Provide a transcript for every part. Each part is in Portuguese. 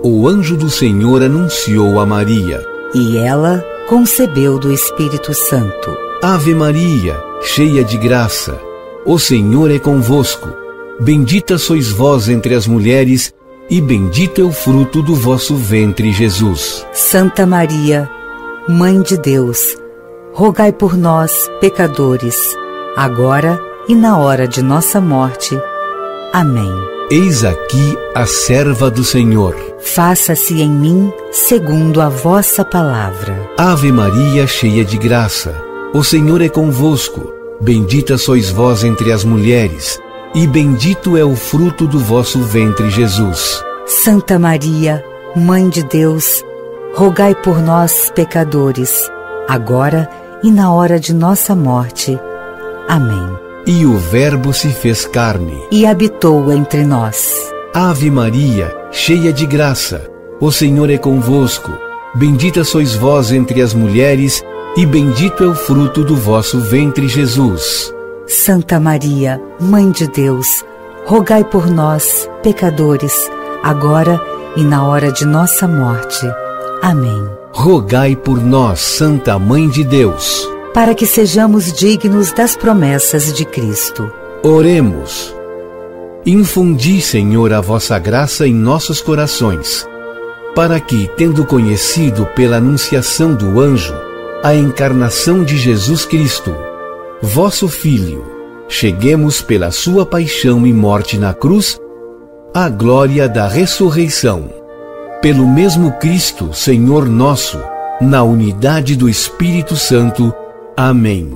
o anjo do Senhor anunciou a Maria. E ela concebeu do Espírito Santo. Ave Maria, cheia de graça, o Senhor é convosco. Bendita sois vós entre as mulheres, e bendito é o fruto do vosso ventre, Jesus. Santa Maria, Mãe de Deus, rogai por nós, pecadores, agora e na hora de nossa morte. Amém. Eis aqui a serva do Senhor. Faça-se em mim segundo a vossa palavra. Ave Maria, cheia de graça, o Senhor é convosco. Bendita sois vós entre as mulheres, e bendito é o fruto do vosso ventre, Jesus. Santa Maria, Mãe de Deus, rogai por nós, pecadores, agora e na hora de nossa morte. Amém. E o Verbo se fez carne e habitou entre nós. Ave Maria, cheia de graça, o Senhor é convosco. Bendita sois vós entre as mulheres, e bendito é o fruto do vosso ventre, Jesus. Santa Maria, Mãe de Deus, rogai por nós, pecadores, agora e na hora de nossa morte. Amém. Rogai por nós, Santa Mãe de Deus, para que sejamos dignos das promessas de Cristo. Oremos. Infundi, Senhor, a vossa graça em nossos corações, para que, tendo conhecido pela anunciação do anjo a encarnação de Jesus Cristo, vosso Filho, cheguemos pela sua paixão e morte na cruz à glória da ressurreição. Pelo mesmo Cristo, Senhor nosso, na unidade do Espírito Santo. Amém.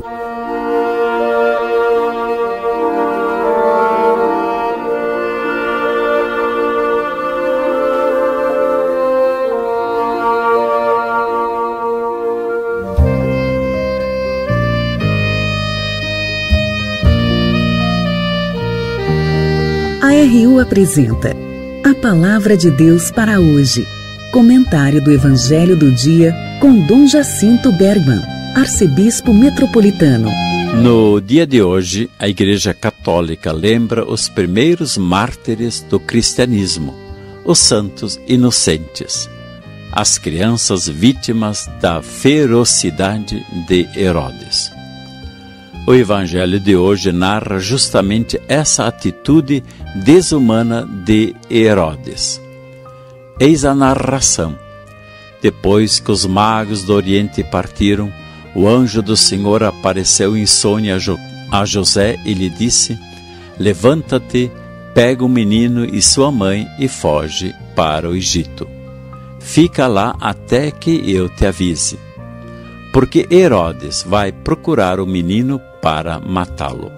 A RU apresenta a Palavra de Deus para hoje. Comentário do Evangelho do Dia com Dom Jacinto Bergman, arcebispo metropolitano. No dia de hoje, a Igreja Católica lembra os primeiros mártires do cristianismo, os santos inocentes, as crianças vítimas da ferocidade de Herodes. O Evangelho de hoje narra justamente essa atitude desumana de Herodes. Eis a narração. Depois que os magos do Oriente partiram, o anjo do Senhor apareceu em sonho a José e lhe disse: levanta-te, pega o menino e sua mãe e foge para o Egito. Fica lá até que eu te avise, porque Herodes vai procurar o menino para matá-lo.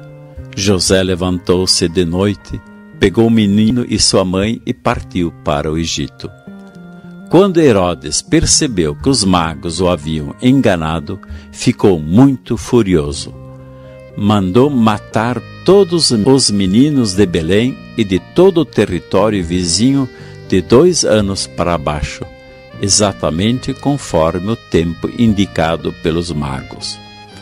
José levantou-se de noite, pegou o menino e sua mãe e partiu para o Egito. Quando Herodes percebeu que os magos o haviam enganado, ficou muito furioso. Mandou matar todos os meninos de Belém e de todo o território vizinho de 2 anos para baixo, exatamente conforme o tempo indicado pelos magos.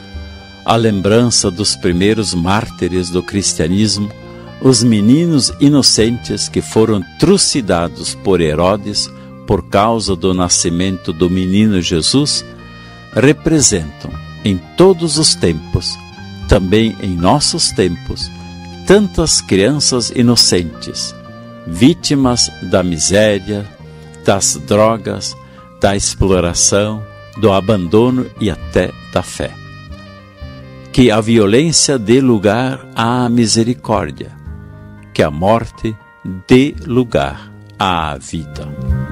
A lembrança dos primeiros mártires do cristianismo, os meninos inocentes que foram trucidados por Herodes por causa do nascimento do menino Jesus, representam em todos os tempos, também em nossos tempos, tantas crianças inocentes, vítimas da miséria, das drogas, da exploração, do abandono e até da fé. Que a violência dê lugar à misericórdia, que a morte dê lugar à vida.